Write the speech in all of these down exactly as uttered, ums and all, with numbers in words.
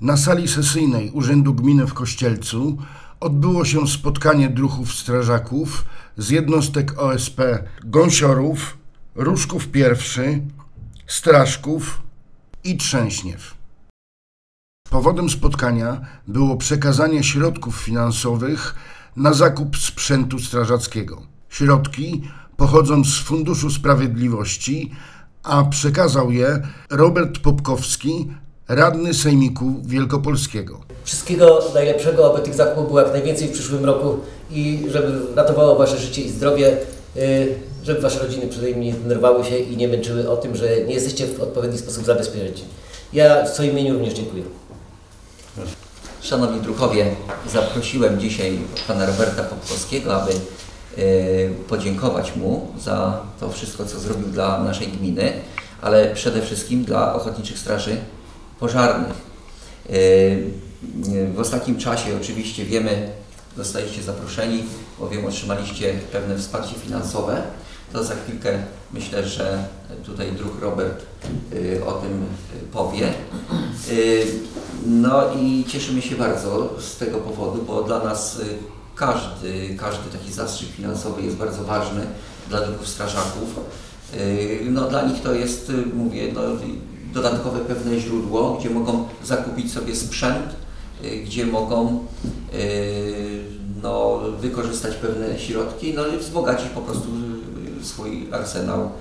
Na sali sesyjnej Urzędu Gminy w Kościelcu odbyło się spotkanie druhów strażaków z jednostek O S P Gąsiorów, Ruszków Pierwszy, Straszków i Trzęśniew. Powodem spotkania było przekazanie środków finansowych na zakup sprzętu strażackiego. Środki pochodzą z Funduszu Sprawiedliwości, a przekazał je Robert Popkowski, radny Sejmiku Wielkopolskiego. Wszystkiego najlepszego, aby tych zakupów było jak najwięcej w przyszłym roku i żeby ratowało Wasze życie i zdrowie, żeby Wasze rodziny przynajmniej nie denerwowały się i nie męczyły o tym, że nie jesteście w odpowiedni sposób zabezpieczeni. Ja w swoim imieniu również dziękuję. Szanowni druhowie, zaprosiłem dzisiaj pana Roberta Popkowskiego, aby podziękować mu za to wszystko, co zrobił dla naszej gminy, ale przede wszystkim dla Ochotniczych Straży Pożarnych. W ostatnim czasie oczywiście wiemy, zostaliście zaproszeni, bowiem otrzymaliście pewne wsparcie finansowe. To za chwilkę myślę, że tutaj druh Robert o tym powie. No i cieszymy się bardzo z tego powodu, bo dla nas każdy, każdy taki zastrzyk finansowy jest bardzo ważny dla druhów strażaków. No dla nich to jest, mówię, no, dodatkowe pewne źródło, gdzie mogą zakupić sobie sprzęt, gdzie mogą no, wykorzystać pewne środki, no i wzbogacić po prostu swój arsenał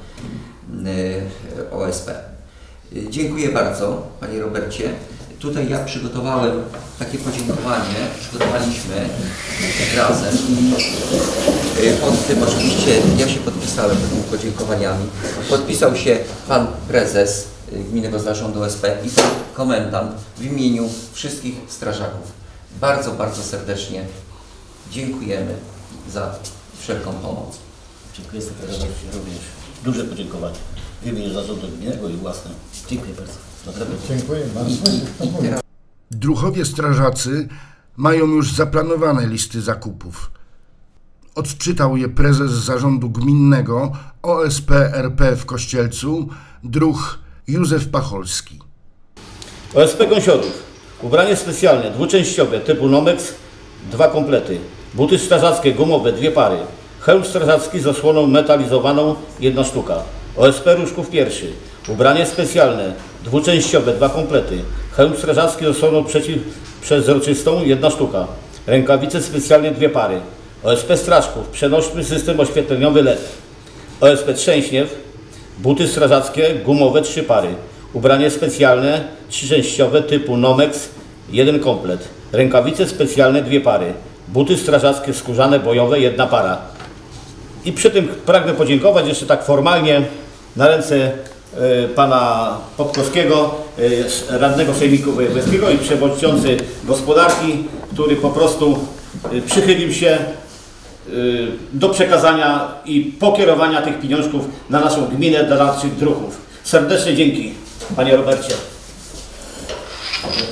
O S P. Dziękuję bardzo, panie Robercie. Tutaj ja przygotowałem takie podziękowanie, przygotowaliśmy razem i pod tym oczywiście ja się podpisałem tymi podziękowaniami. Podpisał się pan prezes Gminnego Zarządu O S P i pan komendant w imieniu wszystkich strażaków. Bardzo, bardzo serdecznie dziękujemy za wszelką pomoc. Dziękuję serdecznie również. Duże podziękowanie w imieniu Zarządu Gminnego i własne. Dziękuję bardzo. Dziękuję bardzo. Druhowie strażacy mają już zaplanowane listy zakupów. Odczytał je prezes Zarządu Gminnego O S P R P w Kościelcu, druh Józef Pacholski. O S P Gąsiorów. Ubranie specjalne, dwuczęściowe typu Nomex, dwa komplety. Buty strażackie gumowe, dwie pary. Hełm strażacki z osłoną metalizowaną, jedna sztuka. O S P Ruszków Pierwszy. Ubranie specjalne, dwuczęściowe, dwa komplety. Hełm strażacki z osłoną przezroczystą, jedna sztuka. Rękawice specjalne, dwie pary. O S P Straszków, przenośny system oświetleniowy L E D. O S P Trzęśniew, buty strażackie, gumowe, trzy pary. Ubranie specjalne, trzyczęściowe typu Nomex, jeden komplet. Rękawice specjalne, dwie pary. Buty strażackie skórzane, bojowe, jedna para. I przy tym pragnę podziękować jeszcze tak formalnie na ręce y, pana Popkowskiego, y, radnego Sejmiku Wojewódzkiego i przewodniczący gospodarki, który po prostu y, przychylił się y, do przekazania i pokierowania tych pieniążków na naszą gminę dla naszych druhów. Serdeczne dzięki, panie Robercie.